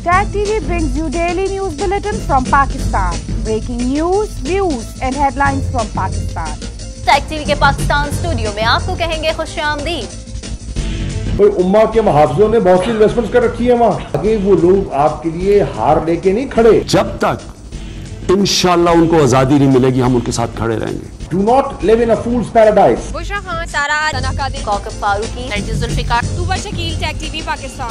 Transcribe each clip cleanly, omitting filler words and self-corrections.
Tag TV brings you daily news bulletin from Pakistan. Breaking news, views and headlines from Pakistan. Tag TV के Pakistan studio में आपको कहेंगे खुशामदीद। भाई उम्मा के मुहाफिजों ने बहुत सी इन्वेस्टमेंट कर रखी है वहाँ, आगे वो लोग आपके लिए हार लेके नहीं खड़े। जब तक इंशाल्लाह उनको आजादी नहीं मिलेगी हम उनके साथ खड़े रहेंगे। Do not live in a fool's paradise. Bushra Khan, Sara तनाकादिर, कोकब फारूकी, जुल्फिकार, तूबा शकील, टैग टीवी पाकिस्तान।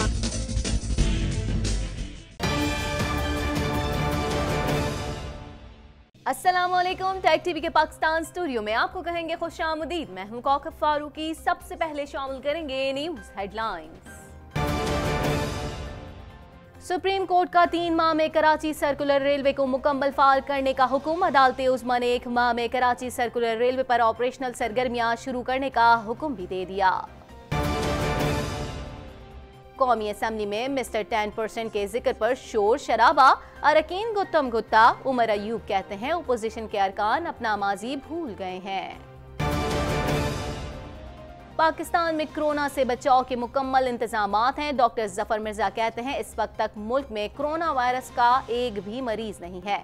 अस्सलामुअलैकुम। टैग टीवी के पाकिस्तान स्टूडियो में आपको कहेंगे खुशामदीद। मैं हूं कोकब फारूकी। सबसे पहले शामिल करेंगे न्यूज हेडलाइंस। सुप्रीम कोर्ट का 3 माह में कराची सर्कुलर रेलवे को मुकम्मल फाल करने का हुक्म। अदालत उज़्मा ने 1 माह में कराची सर्कुलर रेलवे पर ऑपरेशनल सरगर्मियां शुरू करने का हुक्म भी दे दिया। कौमी असम्बली में मिस्टर 10% के जिक्र पर शोर शराबा। अरकीन गुत्तम गुत्ता। उमर अयूब कहते हैं ओपोजिशन के अरकान अपना माजी भूल गए हैं। पाकिस्तान में कोरोना से बचाव के मुकम्मल इंतजामात हैं। डॉक्टर जफर मिर्जा कहते हैं इस वक्त तक मुल्क में कोरोना वायरस का एक भी मरीज नहीं है।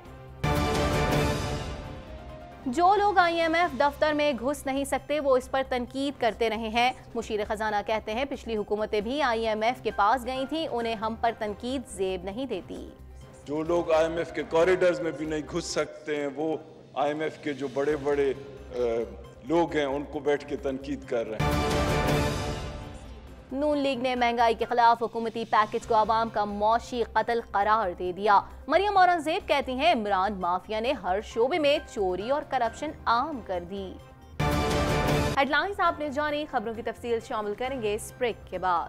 जो लोग IMF दफ्तर में घुस नहीं सकते वो इस पर तनकीद करते रहे हैं। मुशीर खजाना कहते हैं पिछली हुकूमतें भी IMF के पास गई थी, उन्हें हम पर तनकीद जेब नहीं देती। जो लोग IMF के कॉरिडोर्स में भी नहीं घुस सकते हैं वो IMF के जो बड़े बड़े लोग हैं उनको बैठ के तनकीद कर रहे हैं। नून लीग ने महंगाई के खिलाफ हुकूमती पैकेज को आवाम का मौशी कत्ल करार दे दिया। मरियम औरंगजेब कहती हैं इमरान माफिया ने हर शोबे में चोरी और करप्शन आम कर दी। हेडलाइंस आपने जानी, खबरों की तफसील शामिल करेंगे इस ब्रेक के बाद।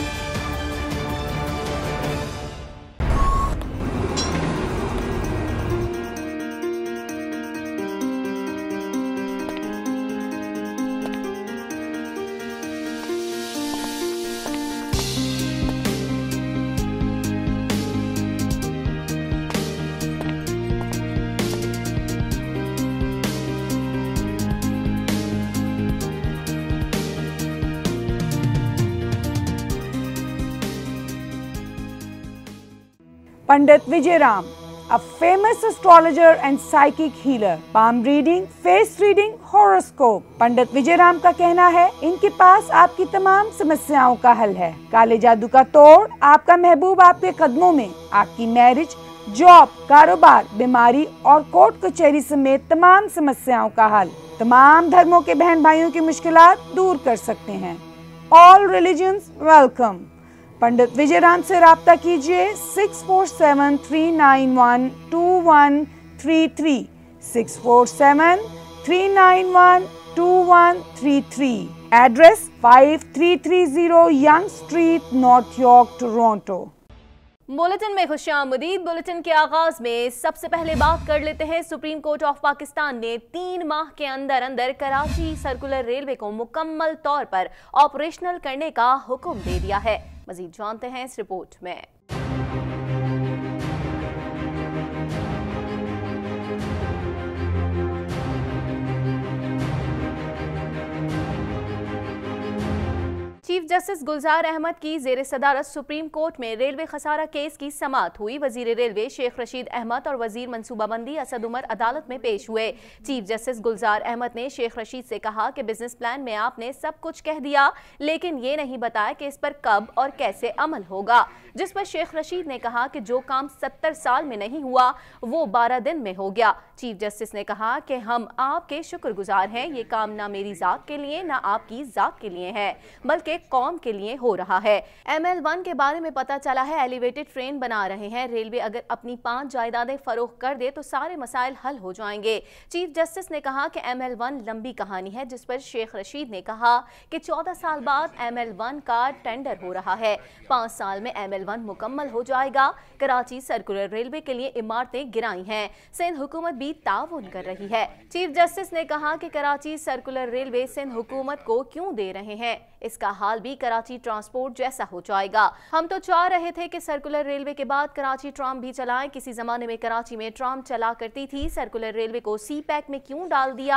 Pandit Vijay Ram, a famous astrologer and psychic healer. Palm reading, face reading, horoscope. पंडित विजय राम का कहना है इनके पास आपकी तमाम समस्याओं का हल है। काले जादू का तोड़, आपका महबूब आपके कदमों में। आपकी मैरिज, जॉब, कारोबार, बीमारी और कोर्ट कचहरी समेत तमाम समस्याओं का हल। तमाम धर्मों के बहन भाइयों की मुश्किलात दूर कर सकते हैं। All religions welcome. पंडित विजय राम से राब्ता कीजिए 6473912133 6473912133। Address 5330 Yonge Street, North York, Toronto. Bulletin में खुशामदीद। बुलेटिन के आगाज में सबसे पहले बात कर लेते हैं। सुप्रीम कोर्ट ऑफ पाकिस्तान ने 3 माह के अंदर अंदर कराची सर्कुलर रेलवे को मुकम्मल तौर पर ऑपरेशनल करने का हुक्म दे दिया है। मजीद जानते हैं इस रिपोर्ट में। चीफ जस्टिस गुलजार अहमद की जेर सदारत सुप्रीम कोर्ट में रेलवे खसारा केस की समाअत हुई। वजीर रेलवे शेख रशीद अहमद और वजीर मनसूबाबंदी असद उमर अदालत में पेश हुए। चीफ जस्टिस गुलजार अहमद ने शेख रशीद से कहा कि बिजनेस प्लान में आपने सब कुछ कह दिया लेकिन ये नहीं बताया कि इस पर कब और कैसे अमल होगा, जिस पर शेख रशीद ने कहा कि जो काम 70 साल में नहीं हुआ वो 12 दिन में हो गया। चीफ जस्टिस ने कहा कि हम आपके शुक्रगुजार हैं, ये काम ना मेरी जात के लिए ना आपकी जात के लिए है बल्कि कौम के लिए हो रहा है। ML1 के बारे में पता चला है एलिवेटेड ट्रेन बना रहे हैं। रेलवे अगर अपनी 5 जायदादें फरोख्त कर दे तो सारे मसाइल हल हो जाएंगे। चीफ जस्टिस ने कहा कि ML1 लंबी कहानी है, जिस पर शेख रशीद ने कहा कि 14 साल बाद ML1 का टेंडर हो रहा है। 5 साल में ML1 मुकम्मल हो जाएगा। कराची सर्कुलर रेलवे के लिए इमारतें गिराई हैं। सिंध हुकूमत भी ताउन कर रही है। चीफ जस्टिस ने कहा कि कराची सर्कुलर रेलवे सिंध हुकूमत को क्यों दे रहे हैं, इसका हाल भी कराची ट्रांसपोर्ट जैसा हो जाएगा। हम तो चाह रहे थे कि सर्कुलर रेलवे के बाद कराची ट्राम भी चलाएं। किसी जमाने में कराची में ट्राम चला करती थी, सर्कुलर रेलवे को CPAC में क्यों डाल दिया?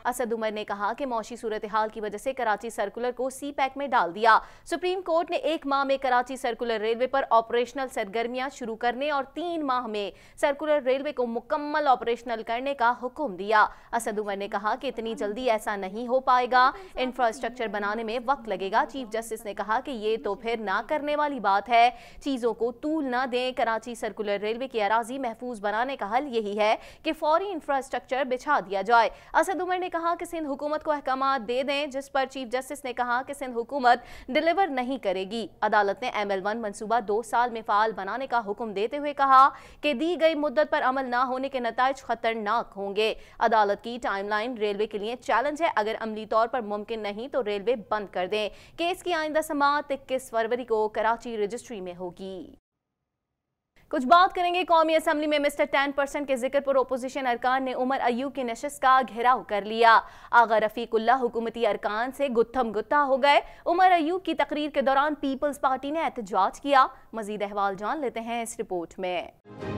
असद उमर ने कहा कि मौशी सूरत हाल की वजह से कराची सर्कुलर को सी पैक में डाल दिया। सुप्रीम कोर्ट ने 1 माह में कराची सर्कुलर रेलवे पर ऑपरेशनल सरगर्मियां शुरू करने और 3 माह में सर्कुलर रेलवे को मुकम्मल ऑपरेशनल करने का हुक्म दिया। असद उमर ने कहा कि इतनी जल्दी ऐसा नहीं हो पाएगा, इंफ्रास्ट्रक्चर बनाने में वक्त लगेगा। चीफ जस्टिस ने कहा कि ये तो फिर ना करने वाली बात है, चीजों को तूल ना दें। कराची सर्कुलर रेलवे की अराजी महफूज बनाने का हल यही है कि फौरी इंफ्रास्ट्रक्चर बिछा दिया जाए। असद उमर ने कहा कि सिंध हुकूमत को अहकामात दे दें, जिस पर चीफ जस्टिस ने कहा कि सिंध हुकूमत डिलीवर नहीं करेगी। अदालत ने ML1 मंसूबा 2 साल में फाल बनाने का हुक्म देते हुए कहा कि दी गई मुद्दत पर अमल ना होने के नताइज खतरनाक होंगे। अदालत की टाइमलाइन रेलवे के लिए चैलेंज है, अगर अमली तौर पर मुमकिन नहीं तो रेलवे बंद कर दें। केस की आइंदा समाअत 21 फरवरी को कराची रजिस्ट्री में होगी। कुछ बात करेंगे कौमी असम्बली में मिस्टर 10% के जिक्र पर ओपोजिशन अरकान ने उमर अयूब की नशिस्त का घेराव कर लिया। आगा रफीकुल्ला हुकूमती अरकान से गुत्थम गुत्था हो गए। उमर अयूब की तकरीर के दौरान पीपल्स पार्टी ने एहतजाज किया। मजीद अहवाल जान लेते हैं इस रिपोर्ट में।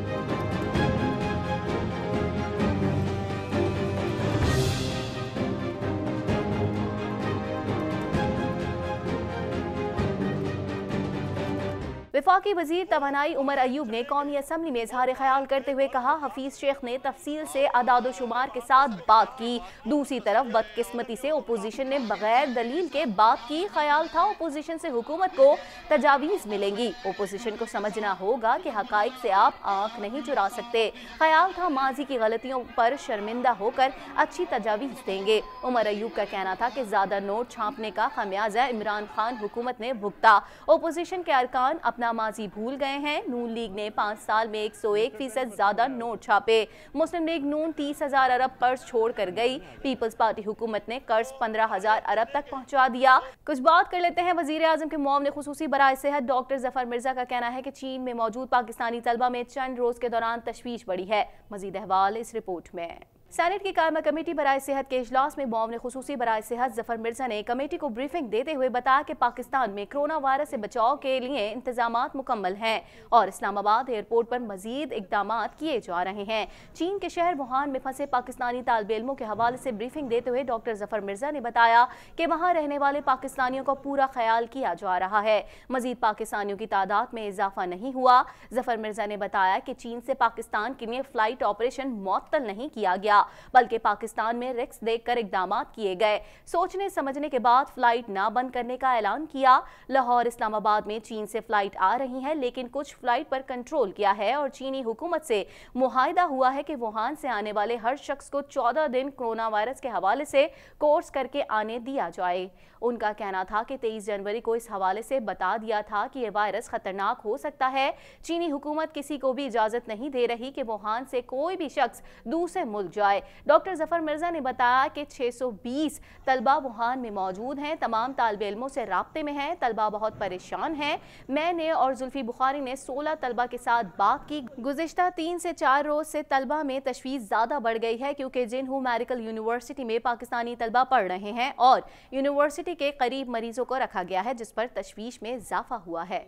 वफाकी वजीर तवानाई उमर अयूब ने कौमी असम्बली में इजहार ख्याल करते हुए कहा, हफीज शेख ने तफसील से अदाद शुमार के साथ बात की। दूसरी तरफ बदकिस्मती से ओपोजिशन ने बगैर दलील के बात की। ख्याल था ओपोजिशन से हुकूमत को तजावीज़ मिलेंगी। ओपोजिशन को समझना होगा कि हकाइक से आप आंख नहीं चुरा सकते। ख्याल था माजी की गलतियों पर शर्मिंदा होकर अच्छी तजावीज़ देंगे। उमर अयूब का कहना था कि ज्यादा नोट छापने का खमियाजा इमरान खान हुकूमत ने भुगता। ओपोजिशन के अरकान अपना माजी भूल गए हैं। नून लीग ने 5 साल में 101% ज्यादा नोट छापे। मुस्लिम लीग नून 30,000 अरब कर्ज छोड़ कर गई। पीपल्स पार्टी हुकूमत ने कर्ज 15,000 अरब तक पहुंचा दिया। कुछ बात कर लेते हैं वजीर आजम के मुआविन खुसूसी बराए सेहत डॉक्टर जफर मिर्जा का कहना है कि चीन में मौजूद पाकिस्तानी तलबा में चंद रोज के दौरान तशवीश बढ़ी है। मजीद अहवाल इस रिपोर्ट में। सेनेट की कायमा कमेटी बराए सेहत के इजलास में मुआविन खुसूसी बराए सेहत जफर मिर्जा ने कमेटी को ब्रीफिंग देते हुए बताया कि पाकिस्तान में कोरोना वायरस से बचाव के लिए इंतजामात मुकम्मल हैं और इस्लामाबाद एयरपोर्ट पर मजीद इकदामात किए जा रहे हैं। चीन के शहर वुहान में फंसे पाकिस्तानी तालिब इल्मों के हवाले से ब्रीफिंग देते हुए डॉक्टर जफर मिर्जा ने बताया कि वहाँ रहने वाले पाकिस्तानियों का पूरा ख्याल किया जा रहा है। मजीद पाकिस्तानियों की तादाद में इजाफा नहीं हुआ। जफर मिर्जा ने बताया कि चीन से पाकिस्तान के लिए फ्लाइट ऑपरेशन मुअत्तल नहीं किया गया, बल्कि पाकिस्तान में रिस्क देखकर इकदामात किए गए। सोचने समझने के बाद फ्लाइट ना बंद करने का ऐलान किया। लाहौर इस्लामाबाद में चीन से फ्लाइट आ रही है, लेकिन कुछ फ्लाइट पर कंट्रोल किया है और चीनी हुकूमत से मुआहिदा हुआ है कि वुहान से आने वाले हर शख्स को 14 दिन कोरोना वायरस के हवाले से कोर्स करके आने दिया जाए। उनका कहना था कि 23 जनवरी को इस हवाले से बता दिया था कि यह वायरस खतरनाक हो सकता है। चीनी हुकूमत किसी को भी इजाजत नहीं दे रही कि वुहान से कोई भी शख्स दूसरे मुल्क जाए। डॉक्टर जफर मिर्जा ने बताया कि 620 तलबा वुहान में मौजूद हैं। तमाम तालिब इल्मों से राब्ते में हैं। तलबा बहुत परेशान हैं। मैंने और जुल्फी बुखारी ने 16 तलबा के साथ बात की। गुज़िश्ता 3 से 4 रोज से तलबा में तशवीश ज़्यादा बढ़ गई है, क्योंकि जिन्हू मेडिकल यूनिवर्सिटी में पाकिस्तानी तलबा पढ़ रहे हैं और यूनिवर्सिटी के करीब मरीजों को रखा गया है, जिस पर तशवीश में इजाफा हुआ है।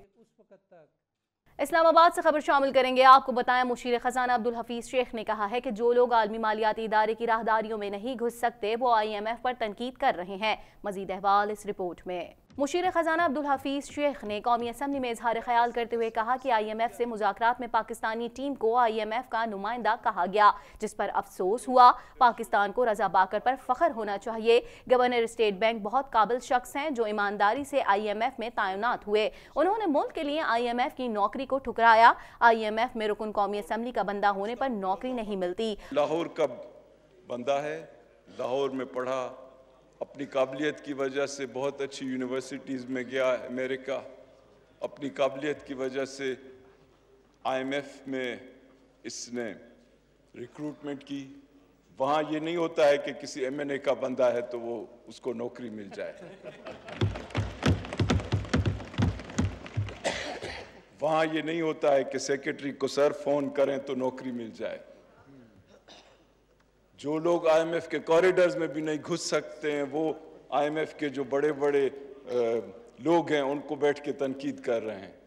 इस्लामाबाद से खबर शामिल करेंगे। आपको बताएं, मुशीर खजाना अब्दुल हफीज शेख ने कहा है कि जो लोग आलमी मालियाती इदारे की राहदारियों में नहीं घुस सकते वो IMF पर तनकीद कर रहे हैं। मजीद अहवाल इस रिपोर्ट में। मुशीर खजाना अब्दुल हफीज शेख ने कौमी असम्बली में इजहार ख्याल करते हुए कहा कि IMF से मुज़ाकरात में पाकिस्तानी टीम को IMF का नुमाइंदा कहा गया, जिस पर अफसोस हुआ। पाकिस्तान को रजा बाकर पर फख्र होना चाहिए। गवर्नर स्टेट बैंक बहुत काबिल शख्स हैं जो ईमानदारी से IMF में तैनात हुए। उन्होंने मुल्क के लिए IMF की नौकरी को ठुकराया। IMF में रुकन कौमी असम्बली का बंदा होने पर नौकरी नहीं मिलती। लाहौर का बंदा है, लाहौर में पढ़ा, अपनी काबिलियत की वजह से बहुत अच्छी यूनिवर्सिटीज़ में गया अमेरिका, अपनी काबिलियत की वजह से IMF में इसने रिक्रूटमेंट की। वहाँ ये नहीं होता है कि किसी MNA का बंदा है तो वो उसको नौकरी मिल जाए। वहाँ ये नहीं होता है कि सेक्रेटरी को सर फोन करें तो नौकरी मिल जाए। जो लोग IMF के कॉरिडोर्स में भी नहीं घुस सकते हैं वो IMF के जो बड़े बड़े लोग हैं उनको बैठ के तनकीद कर रहे हैं।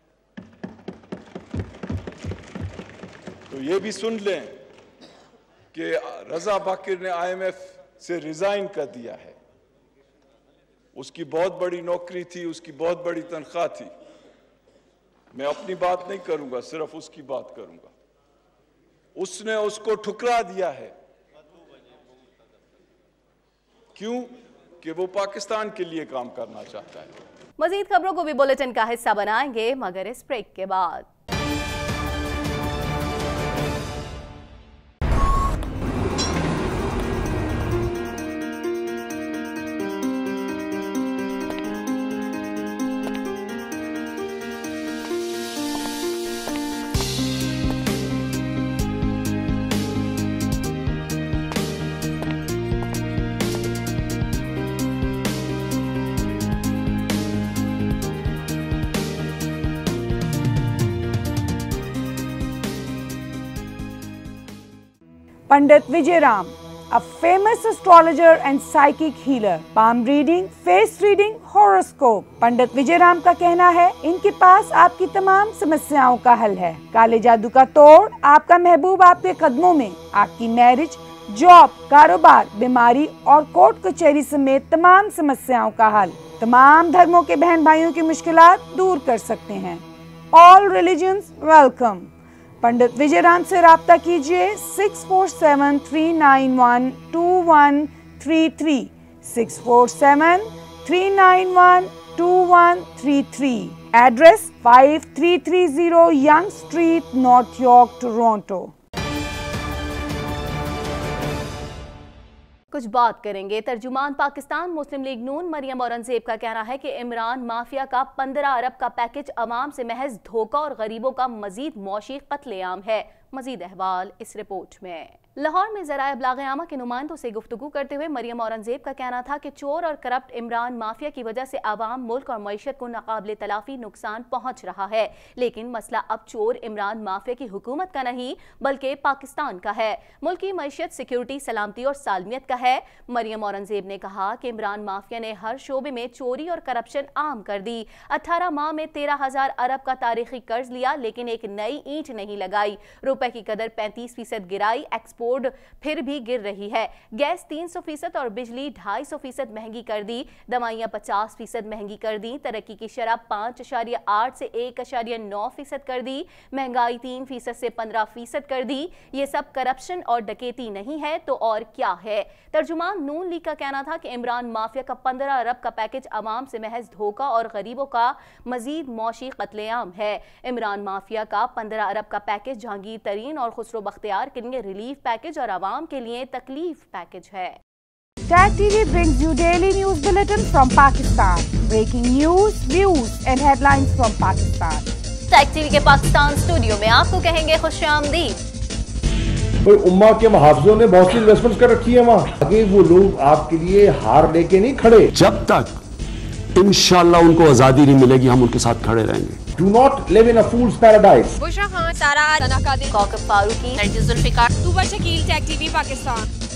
तो ये भी सुन लें कि रजा बाकिर ने IMF से रिजाइन कर दिया है। उसकी बहुत बड़ी नौकरी थी, उसकी बहुत बड़ी तनख्वाह थी। मैं अपनी बात नहीं करूंगा, सिर्फ उसकी बात करूंगा। उसने उसको ठुकरा दिया है। क्यों? कि वो पाकिस्तान के लिए काम करना चाहता है। मजीद खबरों को भी बुलेटिन का हिस्सा बनाएंगे, मगर इस ब्रेक के बाद। Pandit Vijayaram, a famous astrologer and psychic healer, palm reading, face reading, horoscope. पंडित विजयराम का कहना है इनके पास आपकी तमाम समस्याओं का हल है। काले जादू का तोड़, आपका महबूब आपके कदमों में, आपकी मैरिज, जॉब, कारोबार, बीमारी और कोर्ट कचहरी समेत तमाम समस्याओं का हल। तमाम धर्मों के बहन भाइयों की मुश्किलात दूर कर सकते हैं। All religions welcome। पंडित विजयराम से राब्ता कीजिए 647-391-2133 647-391-2133। Address 5330 Yonge Street, North York, Toronto. कुछ बात करेंगे। तर्जुमान पाकिस्तान मुस्लिम लीग नून मरियम औरंगजेब का कहना है कि इमरान माफिया का 15 अरब का पैकेज अवाम से महज धोखा और गरीबों का मजीद मौशी कत्लेआम है। मजीद अहवाल इस रिपोर्ट में। लाहौर में ज़राए इब्लाग़ आमा के नुमाइंदों से गुफ्तगू करते हुए मरियम औरंगजेब का कहना था कि चोर और करप्ट इमरान माफिया की वजह से आवाम, मुल्क और मईशत को नाकाबिले तलाफी नुकसान पहुँच रहा है। लेकिन मसला अब चोर इमरान माफिया की हुकूमत का नहीं बल्कि पाकिस्तान का है। मुल्क की मईशत, सिक्योरिटी, सलामती और सालमियत का है। मरियम औरंगजेब ने कहा कि इमरान माफिया ने हर शोबे में चोरी और करप्शन आम कर दी। 18 माह में 13,000 अरब का तारीखी कर्ज लिया, लेकिन एक नई ईंट नहीं लगाई। रुपए की कदर 35% गिराई। एक्सपोर्ट फिर भी गिर रही है। गैस 300% और बिजली 250% महंगी कर दी। दवाइयां 50% महंगी कर दी। तरक्की की शरह 5.8 से 1.9% कर दी। महंगाई 3% से 15% कर दी। ये सब करप्शन और डकैती नहीं है तो और क्या है? तर्जुमान नून लीग का कहना था कि इमरान माफिया का 15 अरब का पैकेज अवाम से महज धोखा और गरीबों का मजीद मौशी कत्लेआम है। इमरान माफिया का 15 अरब का पैकेज जहांगीर तरीन और खुसरो बख्तियार के लिए रिलीफ पैकेज और आवाम के लिए तकलीफ पैकेज है। Tag TV brings you daily news bulletin from Pakistan. Breaking news, views and headlines from Pakistan. Tag TV के पाकिस्तान स्टूडियो में आपको कहेंगे खुशामदीद। भाई उम्मा के मुहाफिजों ने बहुत सी इन्वेस्टमेंट्स कर रखी है वहाँ। आगे वो लोग आपके लिए हार लेके नहीं खड़े। जब तक इंशाल्लाह उनको आजादी नहीं मिलेगी, हम उनके साथ खड़े रहेंगे। Do not live in a fool's paradise. Bushra Khan, Sara, Kokab Farooqi, Shakeel, tag TV Pakistan.